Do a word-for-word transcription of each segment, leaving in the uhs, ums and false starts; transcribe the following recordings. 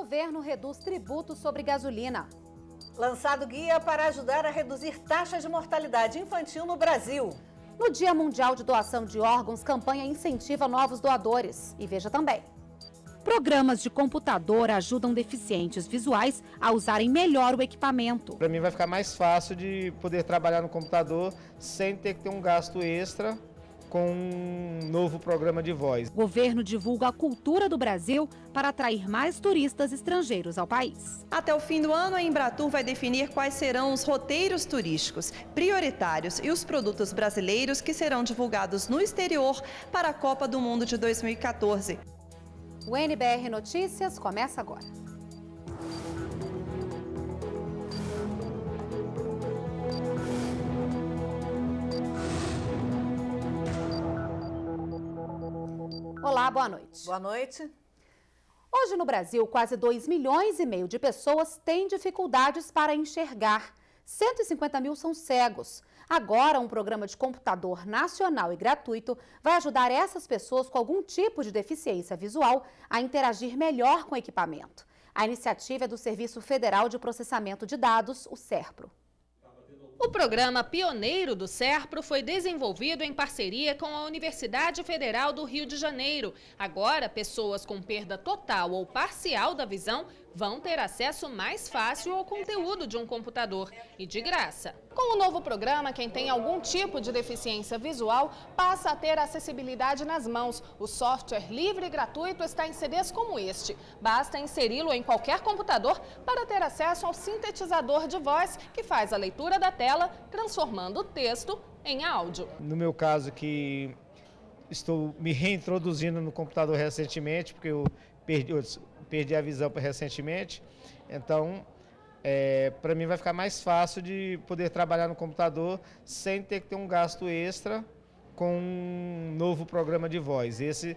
Governo reduz tributo sobre gasolina. Lançado guia para ajudar a reduzir taxas de mortalidade infantil no Brasil. No Dia Mundial de Doação de Órgãos, campanha incentiva novos doadores. E veja também. Programas de computador ajudam deficientes visuais a usarem melhor o equipamento. Para mim vai ficar mais fácil de poder trabalhar no computador sem ter que ter um gasto extra com um novo programa de voz. O governo divulga a cultura do Brasil para atrair mais turistas estrangeiros ao país. Até o fim do ano, a Embratur vai definir quais serão os roteiros turísticos prioritários e os produtos brasileiros que serão divulgados no exterior para a Copa do Mundo de dois mil e quatorze. O N B R Notícias começa agora. Olá, boa noite. Boa noite. Hoje no Brasil, quase dois milhões e meio de pessoas têm dificuldades para enxergar. cento e cinquenta mil são cegos. Agora, um programa de computador nacional e gratuito vai ajudar essas pessoas com algum tipo de deficiência visual a interagir melhor com o equipamento. A iniciativa é do Serviço Federal de Processamento de Dados, o SERPRO. O programa pioneiro do SERPRO foi desenvolvido em parceria com a Universidade Federal do Rio de Janeiro. Agora, pessoas com perda total ou parcial da visão vão ter acesso mais fácil ao conteúdo de um computador e de graça. Com o novo programa, quem tem algum tipo de deficiência visual passa a ter acessibilidade nas mãos. O software livre e gratuito está em C Ds como este. Basta inseri-lo em qualquer computador para ter acesso ao sintetizador de voz, que faz a leitura da tela, transformando o texto em áudio. No meu caso, que estou me reintroduzindo no computador recentemente, porque eu perdi, eu perdi a visão recentemente, então é, para mim vai ficar mais fácil de poder trabalhar no computador sem ter que ter um gasto extra com um novo programa de voz. Esse,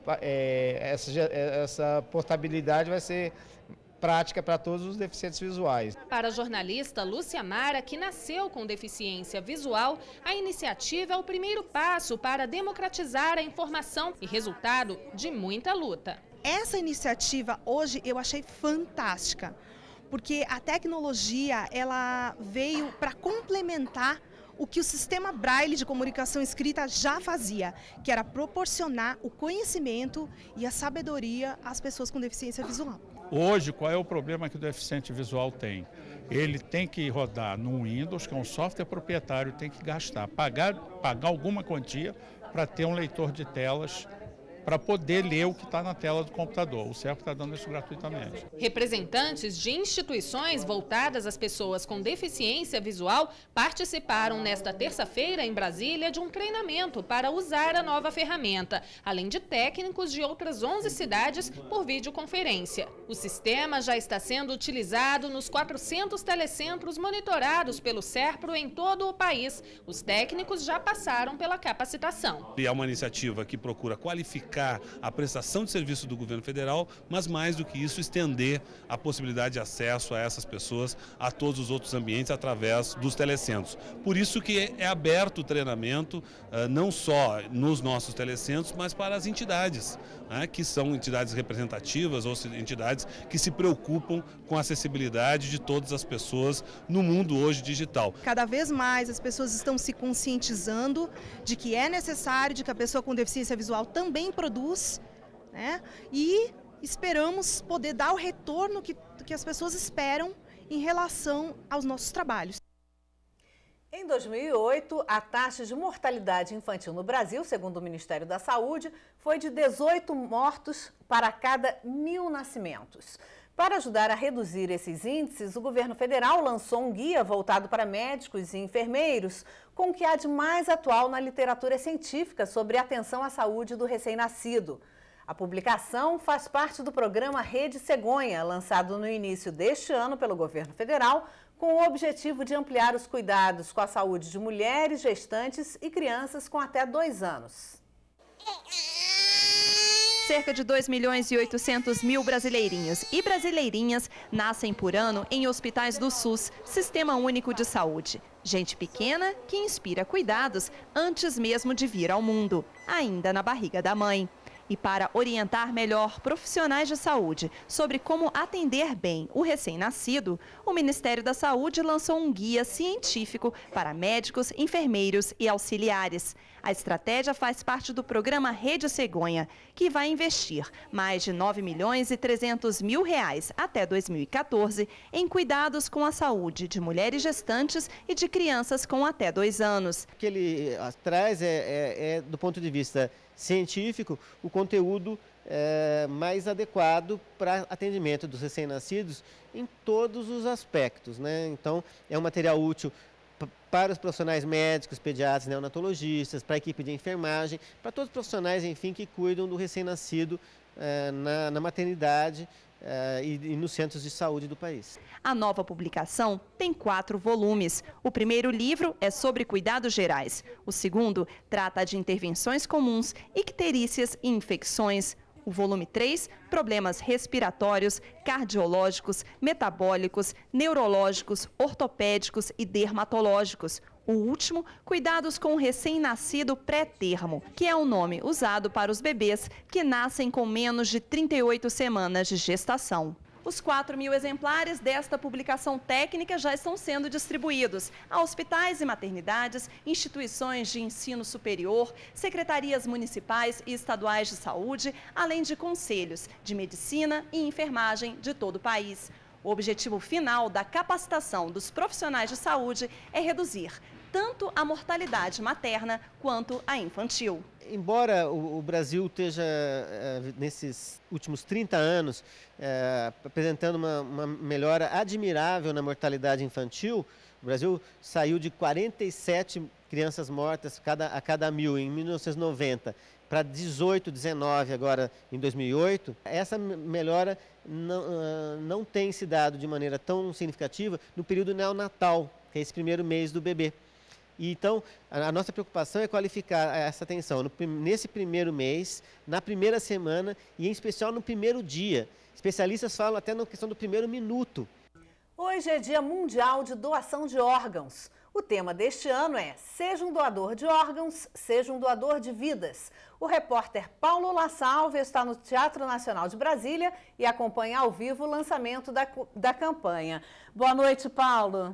é, essa, essa portabilidade vai ser prática para todos os deficientes visuais. Para a jornalista Lúcia Mara, que nasceu com deficiência visual, a iniciativa é o primeiro passo para democratizar a informação e resultado de muita luta. Essa iniciativa hoje eu achei fantástica, porque a tecnologia ela veio para complementar o que o sistema Braille de comunicação escrita já fazia, que era proporcionar o conhecimento e a sabedoria às pessoas com deficiência visual. Hoje, qual é o problema que o deficiente visual tem? Ele tem que rodar no Windows, que é um software proprietário, tem que gastar, pagar, pagar alguma quantia para ter um leitor de telas, para poder ler o que está na tela do computador. O SERPRO está dando isso gratuitamente. Representantes de instituições voltadas às pessoas com deficiência visual participaram nesta terça-feira em Brasília de um treinamento para usar a nova ferramenta, além de técnicos de outras onze cidades por videoconferência. O sistema já está sendo utilizado nos quatrocentos telecentros monitorados pelo SERPRO em todo o país. Os técnicos já passaram pela capacitação. É uma iniciativa que procura qualificar a prestação de serviço do governo federal, mas mais do que isso, estender a possibilidade de acesso a essas pessoas a todos os outros ambientes através dos telecentros. Por isso que é aberto o treinamento, não só nos nossos telecentros, mas para as entidades, né, que são entidades representativas ou entidades que se preocupam com a acessibilidade de todas as pessoas no mundo hoje digital. Cada vez mais as pessoas estão se conscientizando de que é necessário, de que a pessoa com deficiência visual também produz, né? E esperamos poder dar o retorno que, que as pessoas esperam em relação aos nossos trabalhos. Em dois mil e oito, a taxa de mortalidade infantil no Brasil, segundo o Ministério da Saúde, foi de dezoito mortos para cada mil nascimentos. Para ajudar a reduzir esses índices, o governo federal lançou um guia voltado para médicos e enfermeiros com o que há de mais atual na literatura científica sobre a atenção à saúde do recém-nascido. A publicação faz parte do programa Rede Cegonha, lançado no início deste ano pelo governo federal, com o objetivo de ampliar os cuidados com a saúde de mulheres, gestantes e crianças com até dois anos. Cerca de dois milhões e oitocentos mil brasileirinhos e brasileirinhas nascem por ano em hospitais do SUS, Sistema Único de Saúde. Gente pequena que inspira cuidados antes mesmo de vir ao mundo, ainda na barriga da mãe. E para orientar melhor profissionais de saúde sobre como atender bem o recém-nascido, o Ministério da Saúde lançou um guia científico para médicos, enfermeiros e auxiliares. A estratégia faz parte do programa Rede Cegonha, que vai investir mais de nove milhões e trezentos mil reais até dois mil e quatorze em cuidados com a saúde de mulheres gestantes e de crianças com até dois anos. O que ele traz é, é, é do ponto de vista científico, o conteúdo é, mais adequado para atendimento dos recém-nascidos em todos os aspectos, né? Então, é um material útil para os profissionais médicos, pediatras, neonatologistas, para a equipe de enfermagem, para todos os profissionais, enfim, que cuidam do recém-nascido é, na, na maternidade é, e, e nos centros de saúde do país. A nova publicação tem quatro volumes. O primeiro livro é sobre cuidados gerais. O segundo trata de intervenções comuns, icterícias e infecções. O volume três, problemas respiratórios, cardiológicos, metabólicos, neurológicos, ortopédicos e dermatológicos. O último, cuidados com o recém-nascido pré-termo, que é o nome usado para os bebês que nascem com menos de trinta e oito semanas de gestação. Os quatro mil exemplares desta publicação técnica já estão sendo distribuídos a hospitais e maternidades, instituições de ensino superior, secretarias municipais e estaduais de saúde, além de conselhos de medicina e enfermagem de todo o país. O objetivo final da capacitação dos profissionais de saúde é reduzir tanto a mortalidade materna quanto a infantil. Embora o Brasil esteja, nesses últimos trinta anos, é, apresentando uma, uma melhora admirável na mortalidade infantil, o Brasil saiu de quarenta e sete crianças mortas cada, a cada mil em mil novecentos e noventa para dezoito, dezenove agora em dois mil e oito. Essa melhora não, não tem se dado de maneira tão significativa no período neonatal, que é esse primeiro mês do bebê. E, então, a, a nossa preocupação é qualificar essa atenção no, nesse primeiro mês, na primeira semana e, em especial, no primeiro dia. Especialistas falam até na questão do primeiro minuto. Hoje é Dia Mundial de Doação de Órgãos. O tema deste ano é Seja um doador de órgãos, seja um doador de vidas. O repórter Paulo La Salve está no Teatro Nacional de Brasília e acompanha ao vivo o lançamento da, da campanha. Boa noite, Paulo.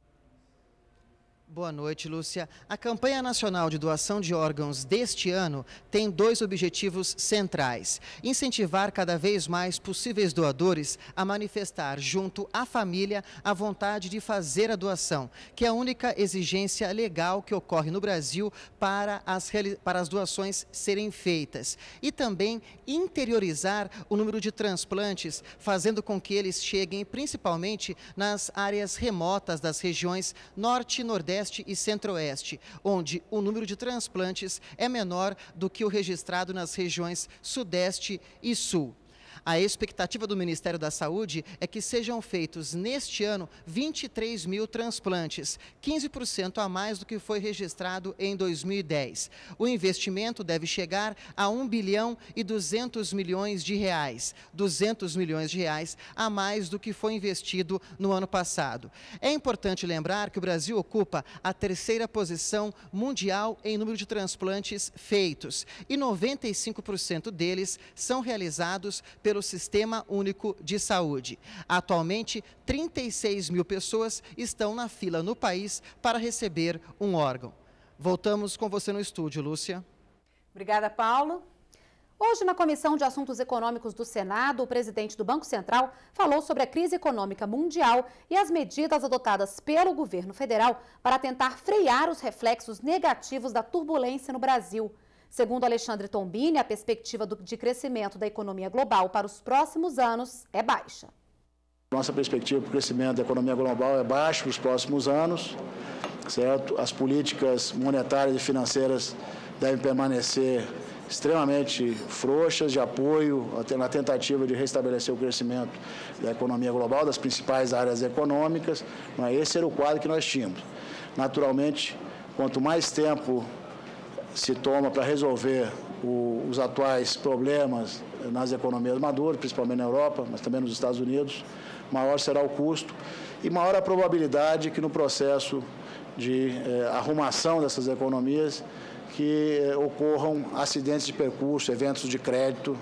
Boa noite, Lúcia. A campanha nacional de doação de órgãos deste ano tem dois objetivos centrais: incentivar cada vez mais possíveis doadores a manifestar junto à família a vontade de fazer a doação, que é a única exigência legal que ocorre no Brasil para as, para as doações serem feitas, e também interiorizar o número de transplantes, fazendo com que eles cheguem principalmente nas áreas remotas das regiões Norte, Nordeste e Centro-Oeste, onde o número de transplantes é menor do que o registrado nas regiões Sudeste e Sul. A expectativa do Ministério da Saúde é que sejam feitos neste ano vinte e três mil transplantes, quinze por cento a mais do que foi registrado em dois mil e dez. O investimento deve chegar a um bilhão e duzentos milhões de reais, duzentos milhões de reais a mais do que foi investido no ano passado. É importante lembrar que o Brasil ocupa a terceira posição mundial em número de transplantes feitos e noventa e cinco por cento deles são realizados pelo Sistema Único de Saúde. Atualmente, trinta e seis mil pessoas estão na fila no país para receber um órgão. Voltamos com você no estúdio, Lúcia. Obrigada, Paulo. Hoje, na Comissão de Assuntos Econômicos do Senado, o presidente do Banco Central falou sobre a crise econômica mundial e as medidas adotadas pelo governo federal para tentar frear os reflexos negativos da turbulência no Brasil. Segundo Alexandre Tombini, a perspectiva do, de crescimento da economia global para os próximos anos é baixa. Nossa perspectiva para o crescimento da economia global é baixa para os próximos anos, certo? As políticas monetárias e financeiras devem permanecer extremamente frouxas de apoio na tentativa de restabelecer o crescimento da economia global, das principais áreas econômicas. Mas esse era o quadro que nós tínhamos. Naturalmente, quanto mais tempo se toma para resolver o, os atuais problemas nas economias maduras, principalmente na Europa, mas também nos Estados Unidos, maior será o custo e maior a probabilidade que no processo de eh, arrumação dessas economias, que ocorram acidentes de percurso, eventos de crédito.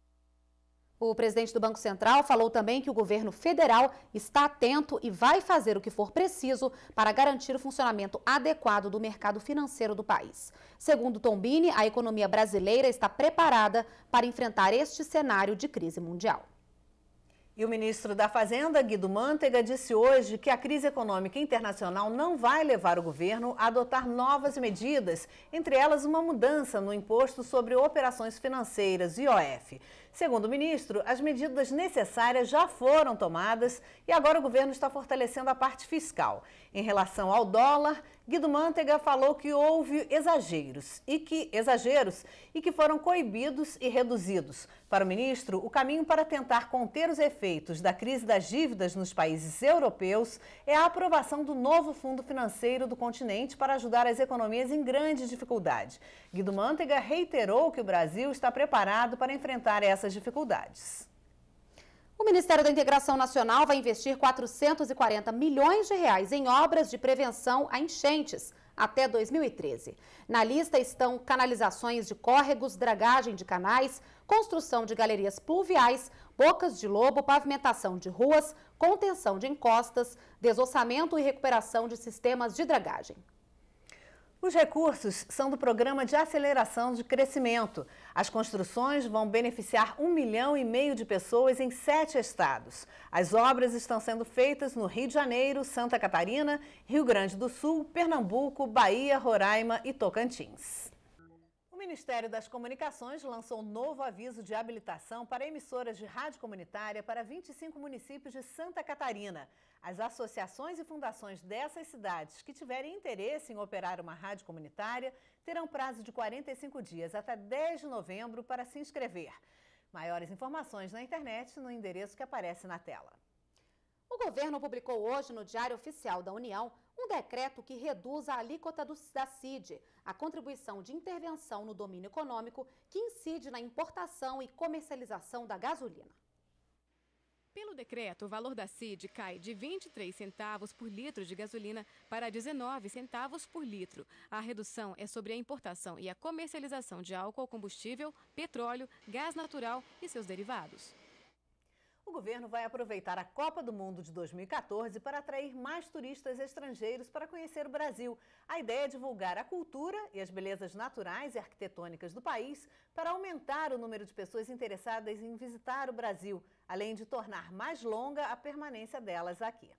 O presidente do Banco Central falou também que o governo federal está atento e vai fazer o que for preciso para garantir o funcionamento adequado do mercado financeiro do país. Segundo Tombini, a economia brasileira está preparada para enfrentar este cenário de crise mundial. E o ministro da Fazenda, Guido Mantega, disse hoje que a crise econômica internacional não vai levar o governo a adotar novas medidas, entre elas uma mudança no imposto sobre operações financeiras, I O F. Segundo o ministro, as medidas necessárias já foram tomadas e agora o governo está fortalecendo a parte fiscal. Em relação ao dólar, Guido Mantega falou que houve exageros e que, exageros e que foram coibidos e reduzidos. Para o ministro, o caminho para tentar conter os efeitos da crise das dívidas nos países europeus é a aprovação do novo fundo financeiro do continente para ajudar as economias em grande dificuldade. Guido Mantega reiterou que o Brasil está preparado para enfrentar essas dificuldades. O Ministério da Integração Nacional vai investir quatrocentos e quarenta milhões de reais em obras de prevenção a enchentes até dois mil e treze. Na lista estão canalizações de córregos, dragagem de canais, construção de galerias pluviais, bocas de lobo, pavimentação de ruas, contenção de encostas, desossamento e recuperação de sistemas de dragagem. Os recursos são do Programa de Aceleração de Crescimento. As construções vão beneficiar um milhão e meio de pessoas em sete estados. As obras estão sendo feitas no Rio de Janeiro, Santa Catarina, Rio Grande do Sul, Pernambuco, Bahia, Roraima e Tocantins. O Ministério das Comunicações lançou um novo aviso de habilitação para emissoras de rádio comunitária para vinte e cinco municípios de Santa Catarina. As associações e fundações dessas cidades que tiverem interesse em operar uma rádio comunitária terão prazo de quarenta e cinco dias, até dez de novembro, para se inscrever. Maiores informações na internet no endereço que aparece na tela. O governo publicou hoje no Diário Oficial da União um decreto que reduz a alíquota do, da C I D, a contribuição de intervenção no domínio econômico que incide na importação e comercialização da gasolina. Pelo decreto, o valor da C I D cai de vinte e três centavos por litro de gasolina para dezenove centavos por litro. A redução é sobre a importação e a comercialização de álcool, combustível, petróleo, gás natural e seus derivados. O governo vai aproveitar a Copa do Mundo de dois mil e quatorze para atrair mais turistas estrangeiros para conhecer o Brasil. A ideia é divulgar a cultura e as belezas naturais e arquitetônicas do país para aumentar o número de pessoas interessadas em visitar o Brasil, além de tornar mais longa a permanência delas aqui.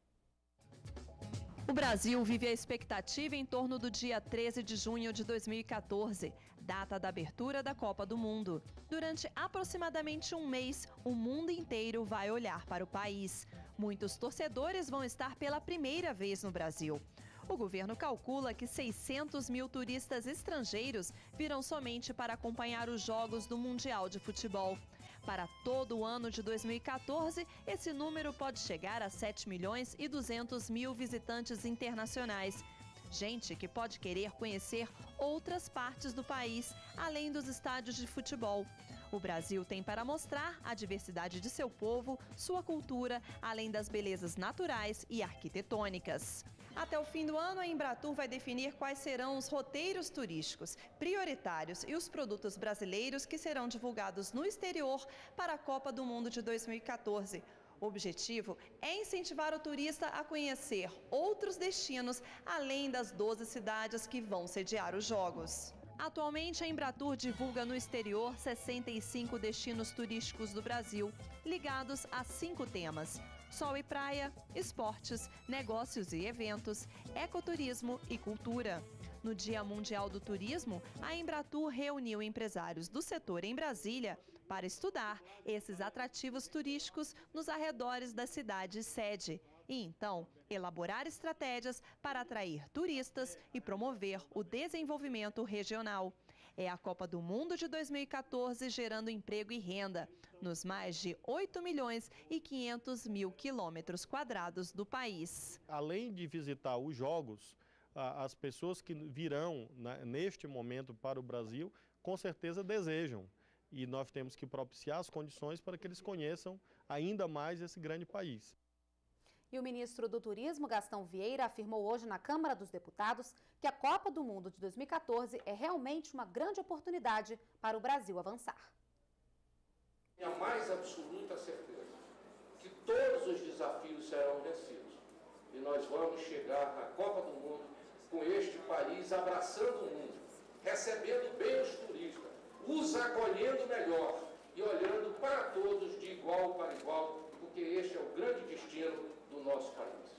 O Brasil vive a expectativa em torno do dia treze de junho de dois mil e quatorze, data da abertura da Copa do Mundo. Durante aproximadamente um mês, o mundo inteiro vai olhar para o país. Muitos torcedores vão estar pela primeira vez no Brasil. O governo calcula que seiscentos mil turistas estrangeiros virão somente para acompanhar os jogos do Mundial de Futebol. Para todo o ano de dois mil e quatorze, esse número pode chegar a sete milhões e duzentos mil visitantes internacionais. Gente que pode querer conhecer outras partes do país, além dos estádios de futebol. O Brasil tem para mostrar a diversidade de seu povo, sua cultura, além das belezas naturais e arquitetônicas. Até o fim do ano, a Embratur vai definir quais serão os roteiros turísticos prioritários e os produtos brasileiros que serão divulgados no exterior para a Copa do Mundo de dois mil e quatorze. O objetivo é incentivar o turista a conhecer outros destinos, além das doze cidades que vão sediar os Jogos. Atualmente, a Embratur divulga no exterior sessenta e cinco destinos turísticos do Brasil, ligados a cinco temas: sol e praia, esportes, negócios e eventos, ecoturismo e cultura. No Dia Mundial do Turismo, a Embratur reuniu empresários do setor em Brasília para estudar esses atrativos turísticos nos arredores da cidade sede e, então, elaborar estratégias para atrair turistas e promover o desenvolvimento regional. É a Copa do Mundo de dois mil e quatorze gerando emprego e renda nos mais de oito milhões e quinhentos mil quilômetros quadrados do país. Além de visitar os Jogos, as pessoas que virão neste momento para o Brasil, com certeza desejam. E nós temos que propiciar as condições para que eles conheçam ainda mais esse grande país. E o ministro do Turismo, Gastão Vieira, afirmou hoje na Câmara dos Deputados que a Copa do Mundo de dois mil e quatorze é realmente uma grande oportunidade para o Brasil avançar. Tenho a mais absoluta certeza que todos os desafios serão vencidos e nós vamos chegar na Copa do Mundo com este país abraçando o mundo, recebendo bem os turistas, os acolhendo melhor e olhando para todos de igual para igual, porque este é o grande destino do nosso país.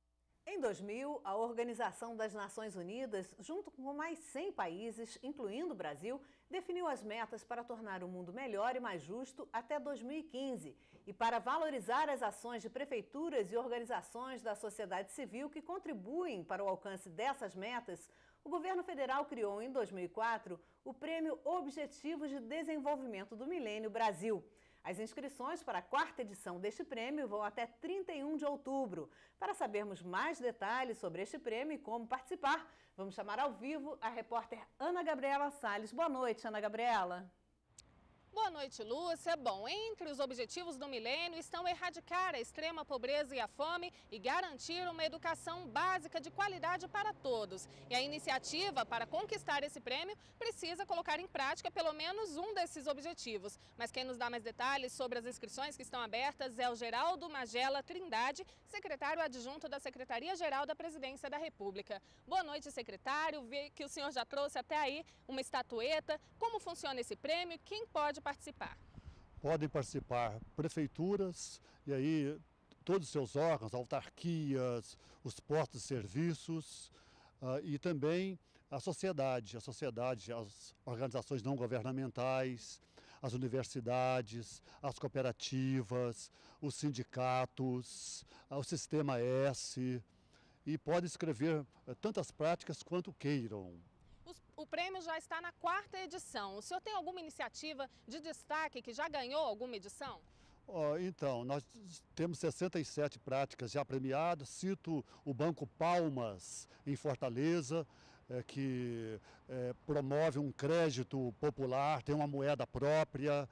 Em dois mil, a Organização das Nações Unidas, junto com mais cem países, incluindo o Brasil, definiu as metas para tornar o mundo melhor e mais justo até dois mil e quinze e para valorizar as ações de prefeituras e organizações da sociedade civil que contribuem para o alcance dessas metas. O governo federal criou em dois mil e quatro o Prêmio Objetivos de Desenvolvimento do Milênio Brasil. As inscrições para a quarta edição deste prêmio vão até trinta e um de outubro. Para sabermos mais detalhes sobre este prêmio e como participar, vamos chamar ao vivo a repórter Ana Gabriela Salles. Boa noite, Ana Gabriela. Boa noite, Lúcia. Bom, entre os objetivos do milênio estão erradicar a extrema pobreza e a fome e garantir uma educação básica de qualidade para todos. E a iniciativa para conquistar esse prêmio precisa colocar em prática pelo menos um desses objetivos. Mas quem nos dá mais detalhes sobre as inscrições que estão abertas é o Geraldo Magela Trindade, secretário adjunto da Secretaria-Geral da Presidência da República. Boa noite, secretário. Vê que o senhor já trouxe até aí uma estatueta. Como funciona esse prêmio? Quem pode participar? Podem participar prefeituras e aí todos os seus órgãos, autarquias, os postos de serviços uh, e também a sociedade, a sociedade, as organizações não governamentais, as universidades, as cooperativas, os sindicatos, o Sistema S e podem escrever uh, tantas práticas quanto queiram. O prêmio já está na quarta edição. O senhor tem alguma iniciativa de destaque que já ganhou alguma edição? Oh, então, nós temos sessenta e sete práticas já premiadas. Cito o Banco Palmas, em Fortaleza, é, que é, promove um crédito popular, tem uma moeda própria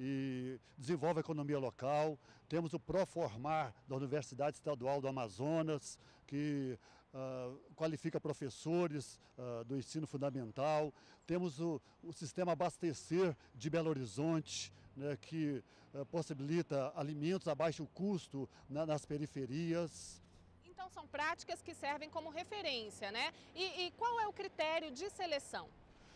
e desenvolve a economia local. Temos o Proformar da Universidade Estadual do Amazonas, que uh, qualifica professores uh, do ensino fundamental. Temos o, o Sistema Abastecer de Belo Horizonte, né, que uh, possibilita alimentos a baixo custo na, nas periferias. Então são práticas que servem como referência, né? E, e qual é o critério de seleção?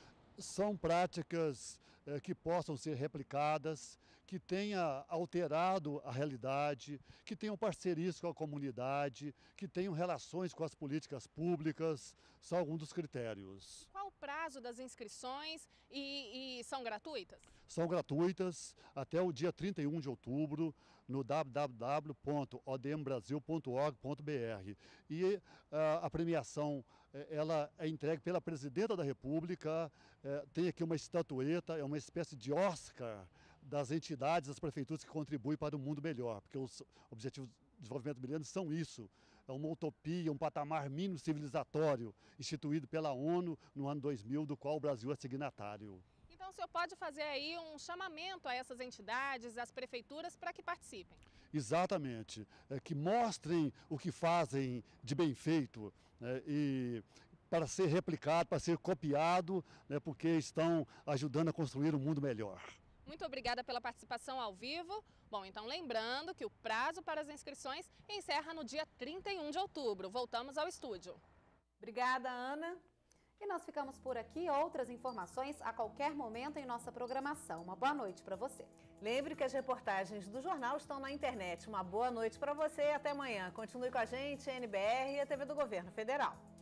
São práticas eh, que possam ser replicadas, que tenha alterado a realidade, que tenham parcerias com a comunidade, que tenham relações com as políticas públicas, são alguns dos critérios. Qual o prazo das inscrições e, e são gratuitas? São gratuitas até o dia trinta e um de outubro no w w w ponto o d m brasil ponto org ponto b r. E uh, a premiação ela é entregue pela Presidenta da República, uh, tem aqui uma estatueta, é uma espécie de Oscar das entidades, das prefeituras que contribuem para um mundo melhor, porque os Objetivos de Desenvolvimento do Milênio são isso, é uma utopia, um patamar mínimo civilizatório instituído pela ONU no ano dois mil, do qual o Brasil é signatário. Então o senhor pode fazer aí um chamamento a essas entidades, às prefeituras, para que participem? Exatamente, é, que mostrem o que fazem de bem feito, né, e para ser replicado, para ser copiado, né, porque estão ajudando a construir um mundo melhor. Muito obrigada pela participação ao vivo. Bom, então lembrando que o prazo para as inscrições encerra no dia trinta e um de outubro. Voltamos ao estúdio. Obrigada, Ana. E nós ficamos por aqui. Outras informações a qualquer momento em nossa programação. Uma boa noite para você. Lembre que as reportagens do jornal estão na internet. Uma boa noite para você e até amanhã. Continue com a gente, N B R e a T V do Governo Federal.